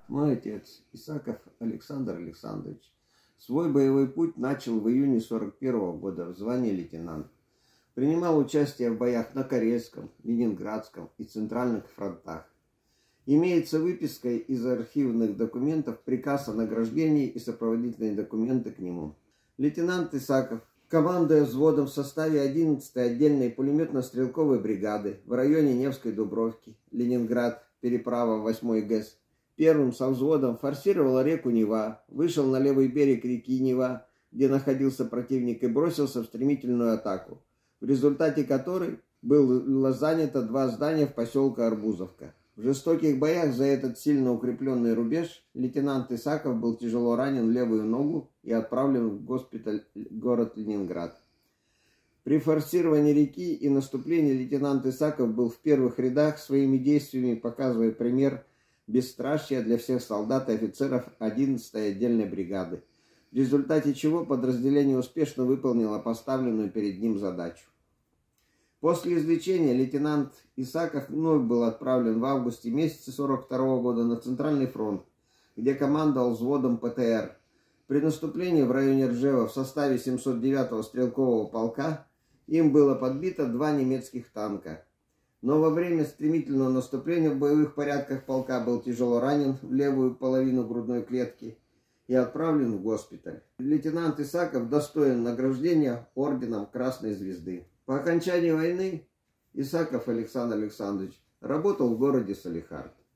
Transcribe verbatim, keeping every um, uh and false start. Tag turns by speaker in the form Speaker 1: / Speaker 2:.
Speaker 1: Мой отец, Исаков Александр Александрович, свой боевой путь начал в июне сорок первого года в звании лейтенанта. Принимал участие в боях на Карельском, Ленинградском и Центральных фронтах. Имеется выписка из архивных документов, приказ о награждении и сопроводительные документы к нему. Лейтенант Исаков, командуя взводом в составе одиннадцатой отдельной пулеметно-стрелковой бригады в районе Невской Дубровки, Ленинград, переправа восьмой ГЭС, первым со взводом форсировал реку Нева, вышел на левый берег реки Нева, где находился противник, и бросился в стремительную атаку, в результате которой было занято два здания в поселке Арбузовка. В жестоких боях за этот сильно укрепленный рубеж лейтенант Исаков был тяжело ранен в левую ногу и отправлен в госпиталь город Ленинград. При форсировании реки и наступлении лейтенант Исаков был в первых рядах, своими действиями показывая пример бесстрашия для всех солдат и офицеров одиннадцатой отдельной бригады, в результате чего подразделение успешно выполнило поставленную перед ним задачу. После излечения лейтенант Исаков вновь был отправлен в августе месяце сорок второго года на Центральный фронт, где командовал взводом ПТР. При наступлении в районе Ржева в составе семьсот девятого стрелкового полка им было подбито два немецких танка. Но во время стремительного наступления в боевых порядках полка был тяжело ранен в левую половину грудной клетки и отправлен в госпиталь. Лейтенант Исаков достоин награждения орденом Красной Звезды. По окончании войны Исаков Александр Александрович работал в городе Салехард.